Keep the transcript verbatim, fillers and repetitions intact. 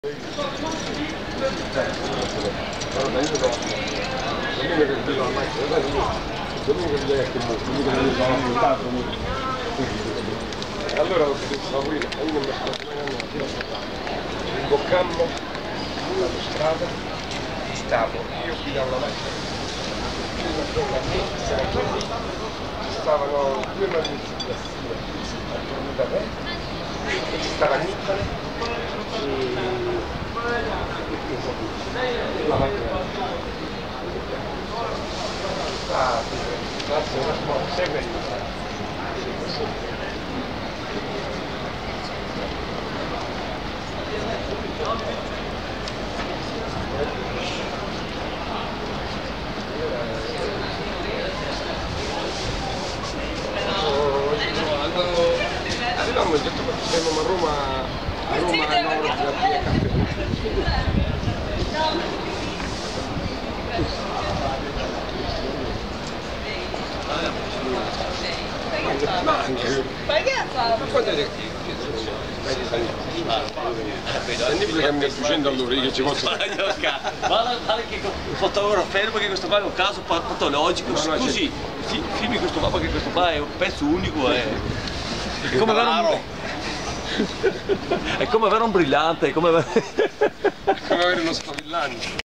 Allora ho detto, io non mi sto imboccammo la strada, stavo, io guidavo la macchina, una donna lì, stavano due magnifici da sera, da me, e ci stava Niccole e la macchina. Ah, grazie, un attimo, segui. Avevamo detto che siamo a Roma, a Roma Nord, la via Ma quando è che che mi fuggendo allora che ci posso fare? Guarda che il fotografo fermo che questo qua è un caso patologico, scusi, filmi questo qua perché questo qua è un pezzo unico, è, è come avere un, è come avere un brillante, è come avere, come avere uno sfavillante.